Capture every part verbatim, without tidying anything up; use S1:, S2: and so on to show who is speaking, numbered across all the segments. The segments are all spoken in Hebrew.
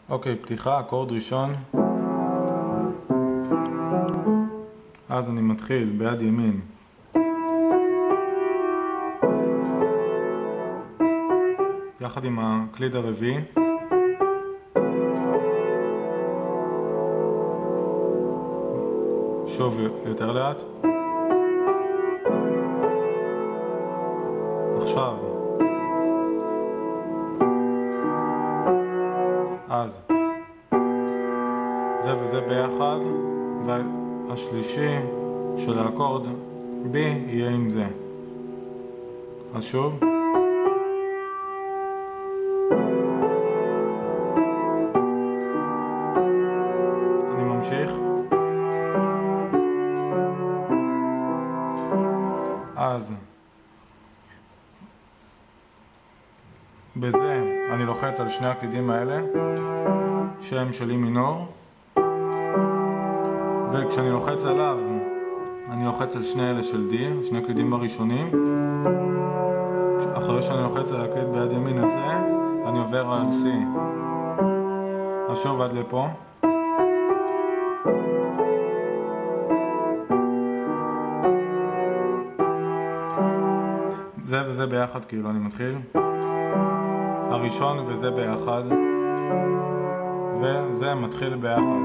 S1: אוקיי, פתיחה, אקורד ראשון. אז אני מתחיל ביד ימין. יחד עם הקליד הרביעי. שוב יותר לאט. עכשיו. אז. זה וזה ביחד, והשלישי של האקורד B יהיה עם זה. אז שוב. אני ממשיך. אז בזה אני לוחץ על שני הקלידים האלה שהם של אי מינור, וכשאני לוחץ עליו אני לוחץ על שני אלה של D, שני קלידים בראשונים. אחרי שאני לוחץ על הקליד ביד ימין הזה אני עובר על C. אז שוב עד לפה. זה וזה ביחד, כאילו אני מתחיל הראשון וזה ביחד, וזה מתחיל ביחד.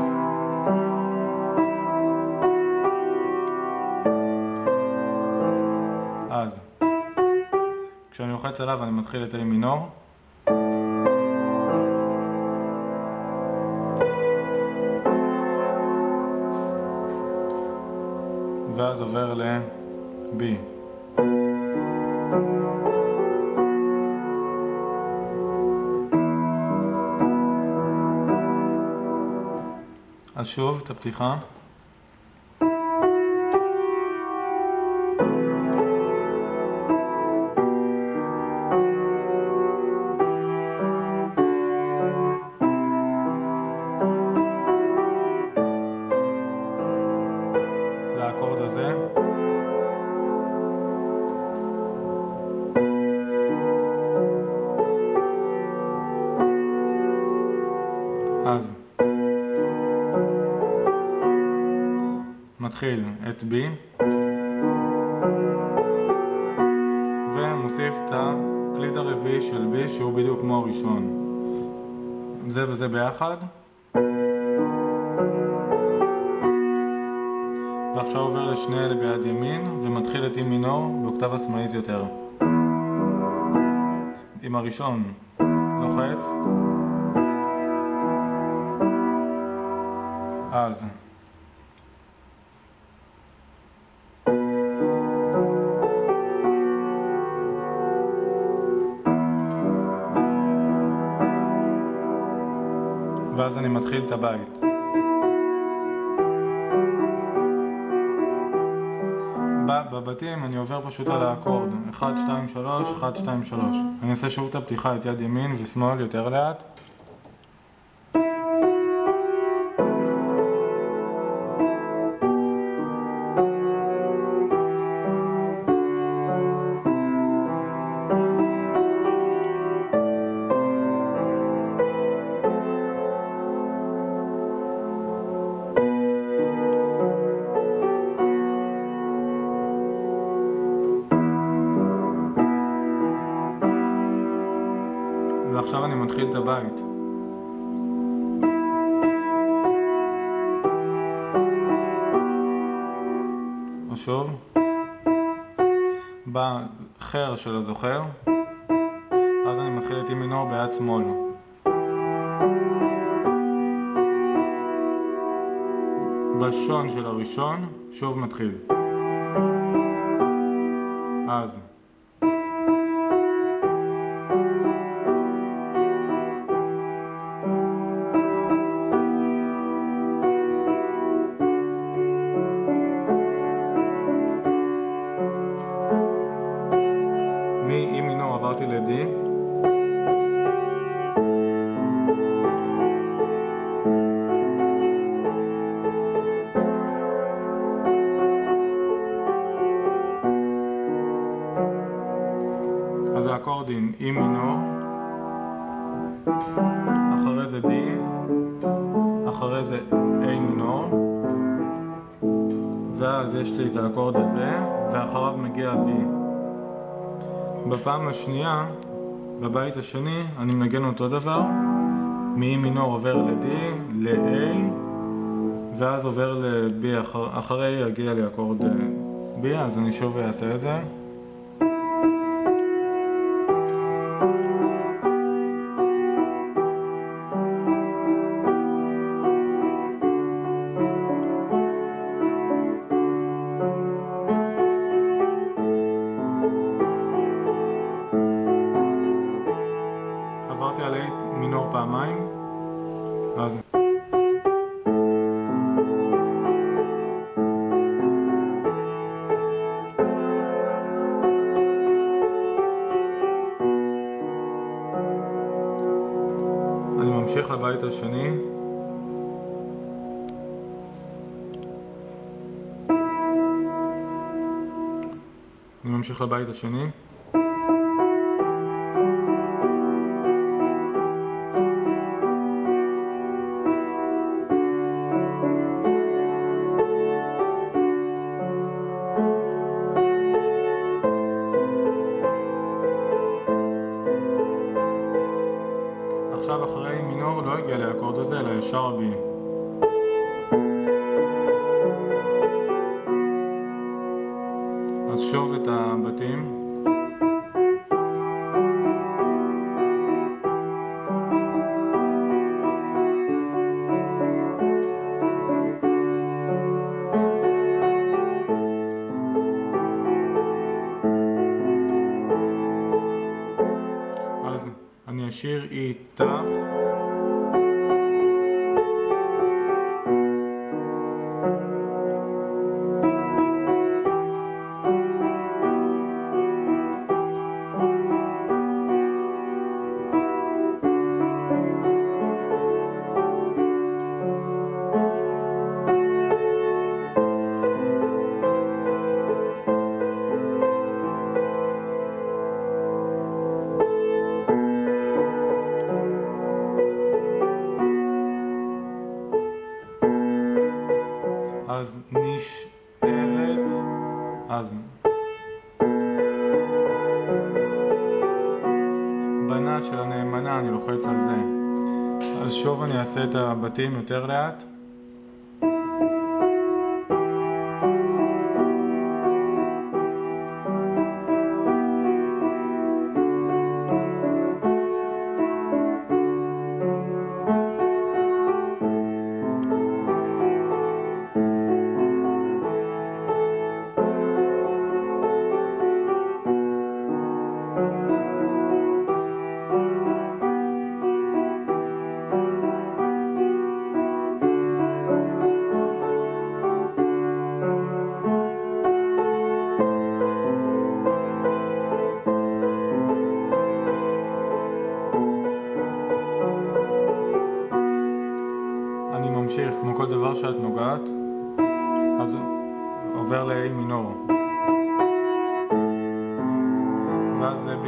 S1: אז כשאני לוחץ עליו אני מתחיל את אי מינור, ואז עובר ל-B. אז שוב את הפתיחה. לאקורד הזה. אז מתחיל את B ומוסיף את הקליד הרביעי של B שהוא בדיוק כמו הראשון. זה וזה ביחד, ועכשיו עובר לשני אלה ביד ימין ומתחיל את אי מינור באוקטבה שמאלית יותר. עם הראשון לוחץ, אז ואז אני מתחיל את הבית. בבתים אני עובר פשוט על האקורד אחת, שתיים, שלוש, אחת, שתיים, שלוש. אני אעשה שוב את הפתיחה, את יד ימין ושמאל יותר לאט. ועכשיו אני מתחיל את הבית. ושוב בחר של הזוכר, אז אני מתחיל את אי מינור ביד שמאל. בשון של הראשון שוב מתחיל. אז מאי מינור עברתי ל-D, אז האקורדים אי מינור, אחרי זה D, אחרי זה A מינור, ואז יש לי את האקורד הזה, ואחריו מגיע B. בפעם השנייה, בבית השני, אני מנגן אותו דבר, מ-E מינור עובר ל-D, ל-A, ואז עובר ל-B, אחר, אחרי יגיע לי אקורד B, אז אני שוב אעשה את זה. עברתי על A מינור פעמיים, אז אני ממשיך לבית השני. אני ממשיך לבית השני. עכשיו אחרי מינור לא הגיע לאקורד הזה, אלא ישר בי. אז שוב את הבתים. אז אני אשיר איתך. אז נשארת, אז בנה של הנאמנה, אני לוחץ על זה. אז שוב אני אעשה את הבתים יותר לאט. אני ממשיך, כמו כל דבר שאת נוגעת, אז עובר ל-A מינור, ואז ל-B,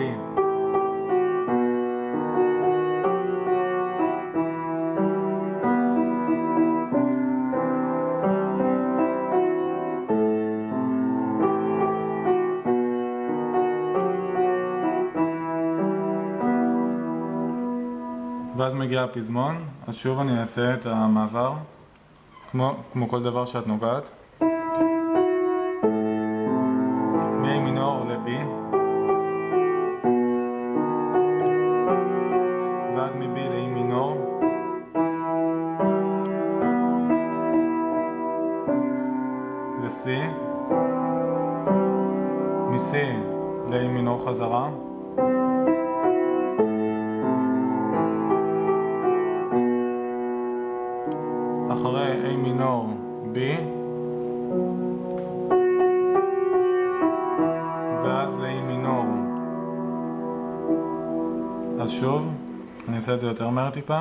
S1: ואז מגיע הפזמון. אז שוב אני אעשה את המעבר, כמו, כמו כל דבר שאת נוגעת, מ-A מינור ל-B, ואז מ-B ל-E מינור, ל-C, מ-C ל-E מינור חזרה, אחרי A מינור B, ואז ל-E מינור. אז שוב, אני אעשה את זה יותר מהר טיפה.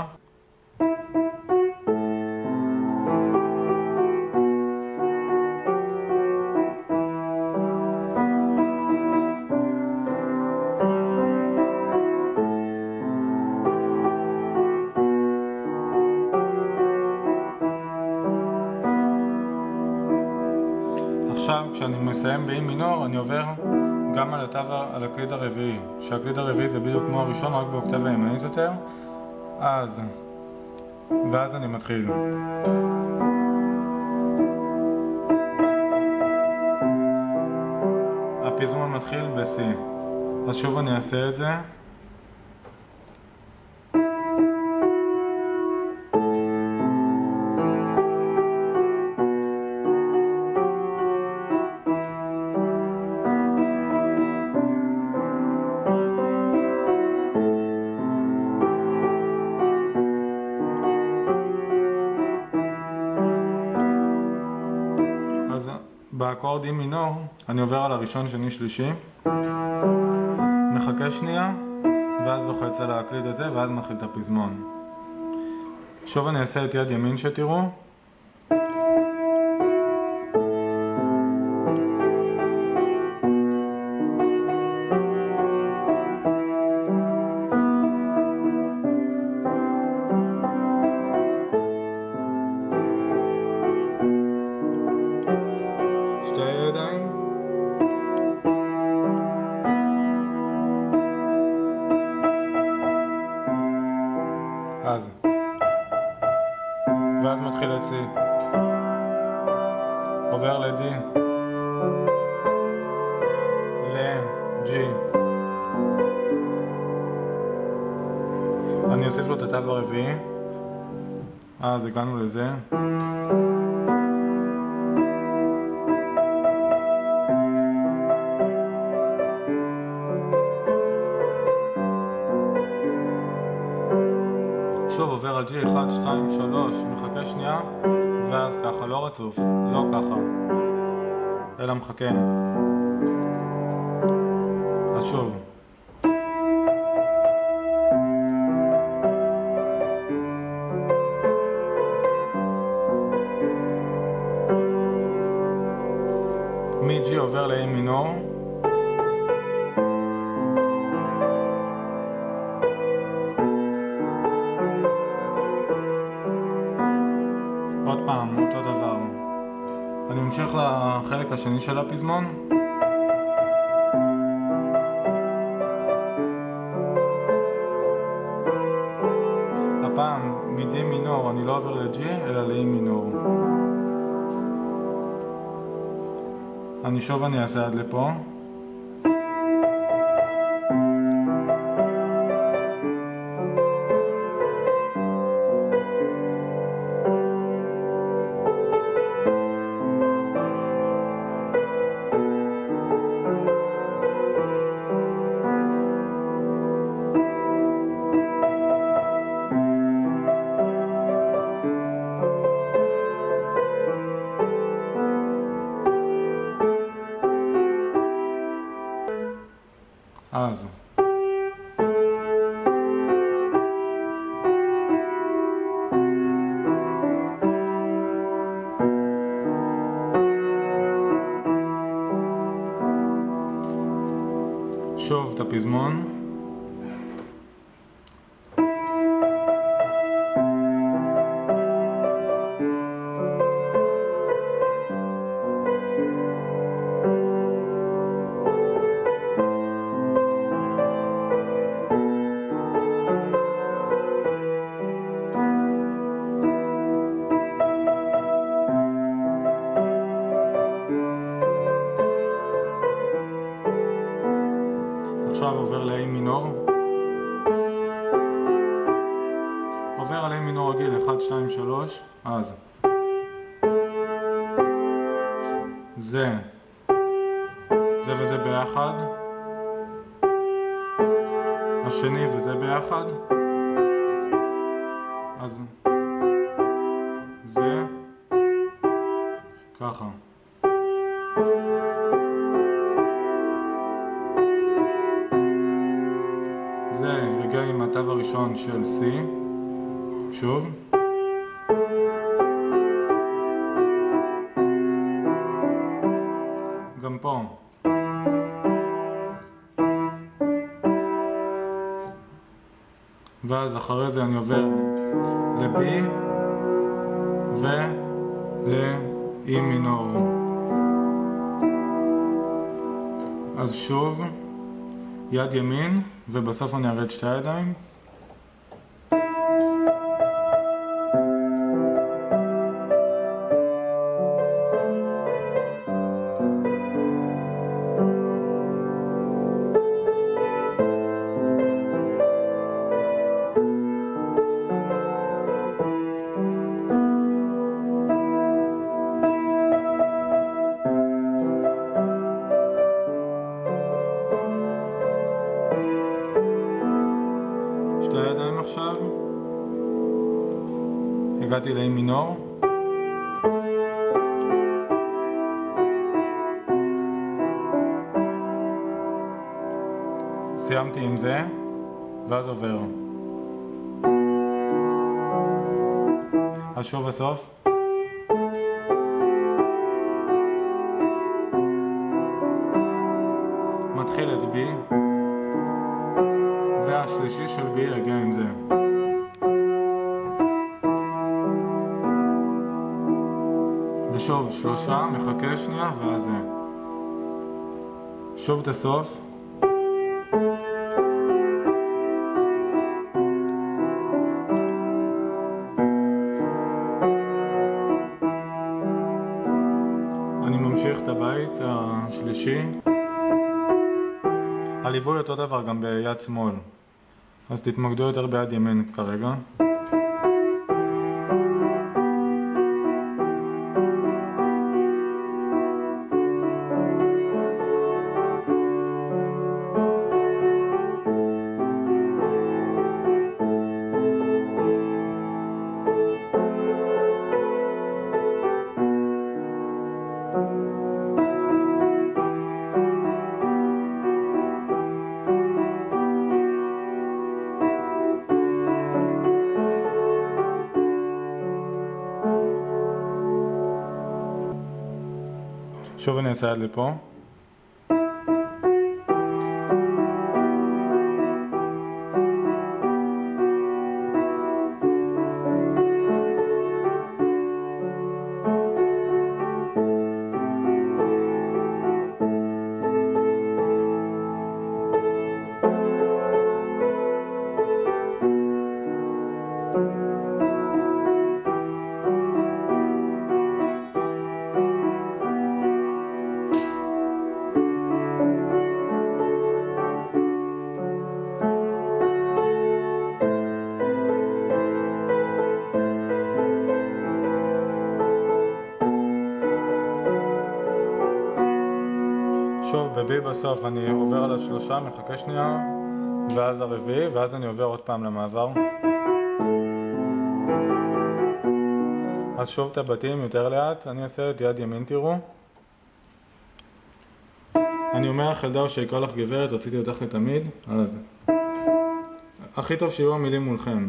S1: כשאני מסיים באי מינור אני עובר גם על התו, על הקליד הרביעי, שהקליד הרביעי זה בדיוק כמו הראשון רק באוקטבה ימנית יותר. אז ואז אני מתחיל. הפזמון מתחיל ב-C. אז שוב אני אעשה את זה. אז באקורד אי מינור אני עובר על הראשון, שני, שלישי, מחכה שנייה ואז לוחץ על הקליד הזה ואז מתחיל את הפזמון. שוב אני אעשה את יד ימין שתראו. אז ואז מתחיל את C, עובר ל-D, ל-G, אני אוסיף לו את התו הרביעי. אז הגענו לזה. שוב עובר על G, אחת, שתיים, שלוש, מחכה שנייה ואז ככה, לא רצוף, לא ככה, אלא מחכה. אז שוב מ-G עובר ל-A מינור, עוד פעם, אותו דבר. אני ממשיך לחלק השני של הפזמון. הפעם מ-D מינור אני לא עובר ל-G אלא ל-E מינור. אני שוב אני אעשה עד לפה. אז שוב את הפזמון. עכשיו עובר ל-A מינור, עובר על A מינור רגיל, אחת, שתיים, שלוש, אז זה זה וזה ביחד, השני וזה ביחד, אז זה ככה. זה רגע עם התו הראשון של C, שוב. גם פה. ואז אחרי זה אני עובר ל-B ול-E מינור. אז שוב, יד ימין, ובסוף אני ארד שתי הידיים. שתי הידיים עכשיו. הגעתי לאי מינור. סיימתי עם זה, ואז עובר. אז שוב בסוף. מתחיל את בי, והשלישי של בי יגיע עם זה. ושוב שלושה, מחכה שנייה, ואז זה. שוב את הסוף. אני ממשיך את הבית השלישי. הליווי אותו דבר גם ביד שמאל, אז תתמקדו יותר ביד ימין כרגע. שוב אני אצא עד לפה. שוב בבי בסוף אני עובר על השלושה, מחכה שנייה, ואז הרביעי, ואז אני עובר עוד פעם למעבר. אז שוב את הבתים יותר לאט, אני אעשה את יד ימין, תראו. אני אומר לך ילדה או שיקרא לך גברת, רציתי אותך לתמיד, על זה. הכי טוב שיהיו המילים מולכם.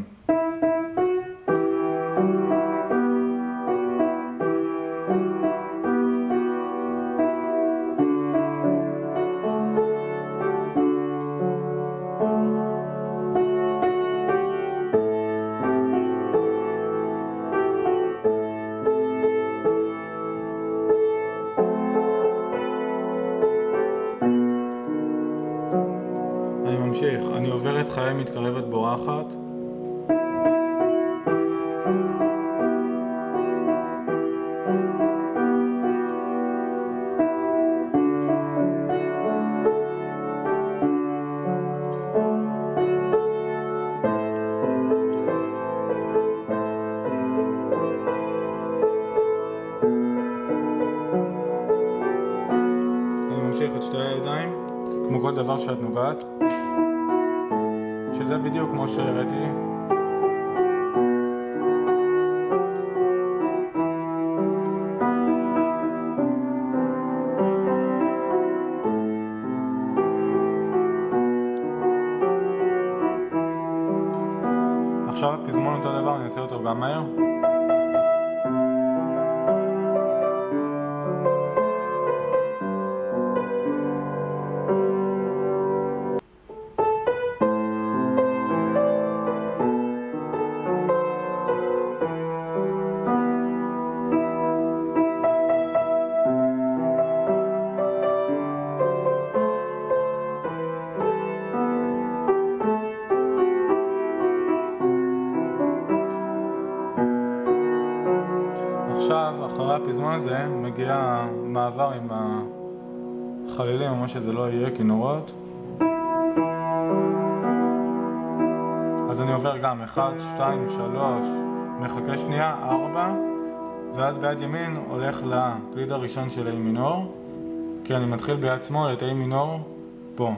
S1: אני ממשיך, אני עובר את חיי מתקרבת בורחת. אני ממשיך את שתי הידיים, כמו כל דבר שאת נוגעת. שזה בדיוק כמו שהראיתי. עכשיו הפזמון אותו דבר, אני אעשה אותו גם מהר. אחרי הפזמון הזה מגיע מעבר עם החלילים או מה שזה לא יהיה, כינורות. אז אני עובר גם אחד, שתיים, שלוש, מחכה שנייה, ארבע, ואז ביד ימין הולך לקליד הראשון של A מינור, כי אני מתחיל ביד שמאל את A מינור פה.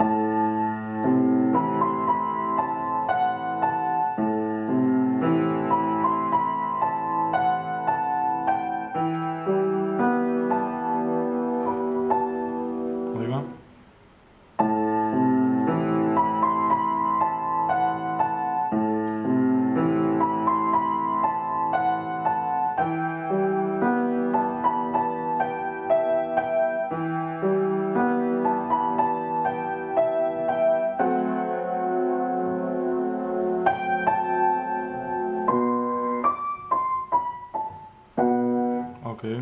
S1: רגע. אוקיי,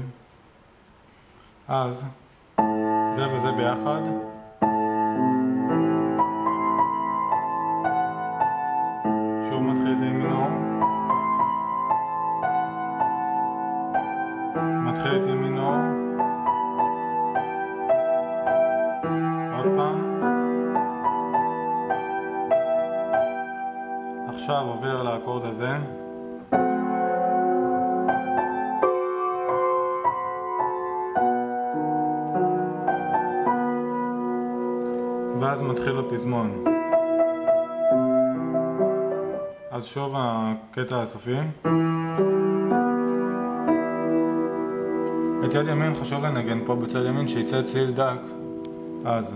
S1: אז זה וזה ביחד. שוב מתחיל את A מינור, מתחיל את A מינור, עוד פעם, עכשיו עובר לאקורד הזה, ואז מתחיל הפזמון. אז שוב הקטע הסופי. את יד ימין חשוב לנגן פה בצד ימין שיצא צליל דק, אז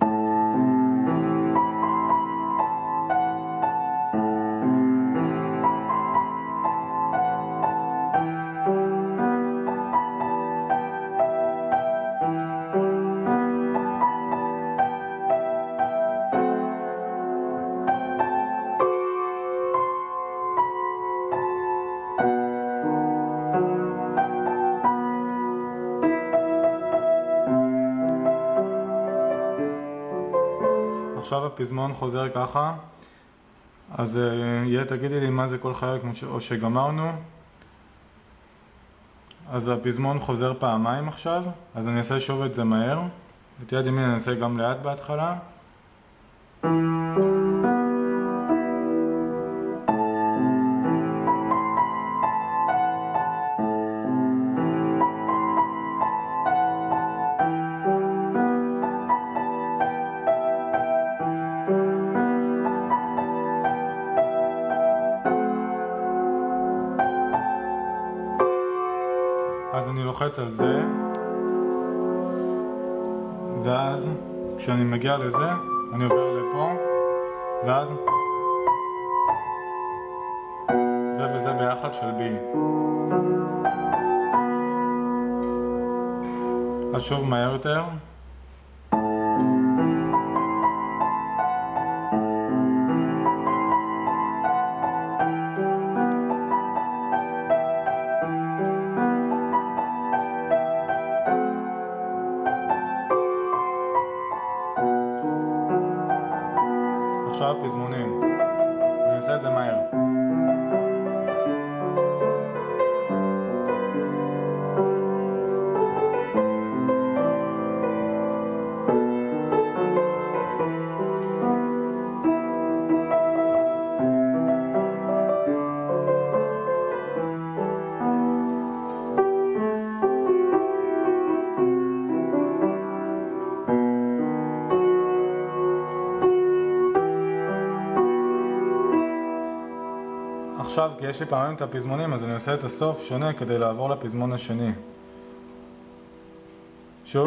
S1: עכשיו הפזמון חוזר ככה, אז יהיה תגידי לי מה זה כל חלק או שגמרנו. אז הפזמון חוזר פעמיים עכשיו, אז אני אעשה שוב את זה מהר. את יד ימין אני אעשה גם לאט בהתחלה. אז אני לוחץ על זה, ואז כשאני מגיע לזה, אני עובר לפה, ואז זה וזה ביחד של B. אז שוב מהר יותר. עכשיו פזמונים, אני אעשה את זה מהר. עכשיו, כי יש לי פעמים את הפזמונים, אז אני עושה את הסוף שונה כדי לעבור לפזמון השני. שוב.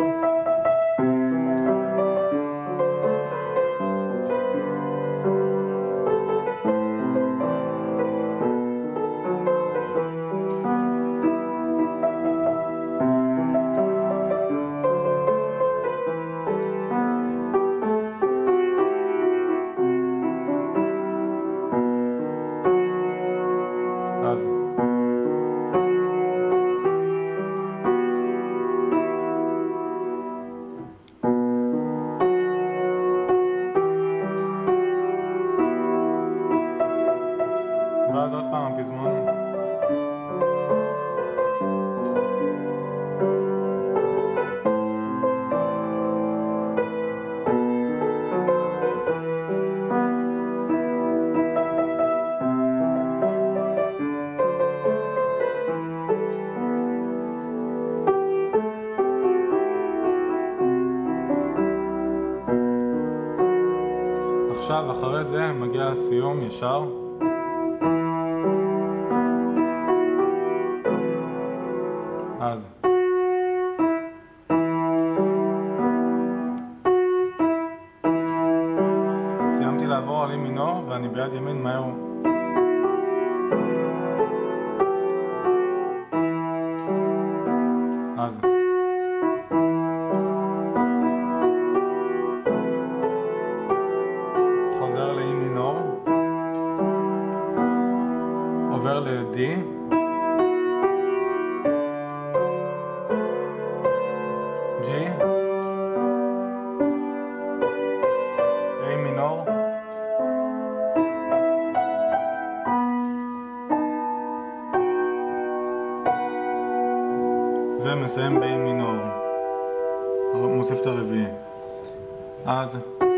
S1: אז ואז עוד פעם הפזמון. עכשיו אחרי זה מגיע לסיום ישר. אז סיימתי לעבור על אי מינור ואני ביד ימין מהר. אז חוזר לאי מינור, עובר ל-D, G, A מינור, ומסיים ב-A מינור, מוסיף את הרביעי. אז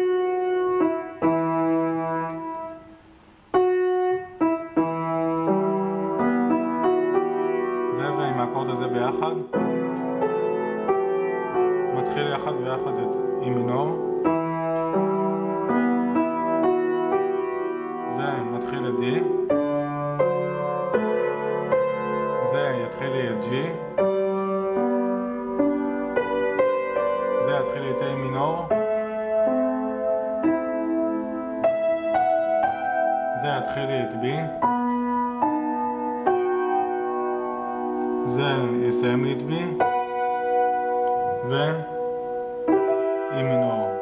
S1: זה ועם האקורד הזה ביחד מתחיל יחד ויחד את אי מינור, זה מתחיל את D, זה יתחיל לי את G, זה יתחיל לי את A מינור, זה יתחיל לי את B, זה יסיים לי את B, ו... אי מינור.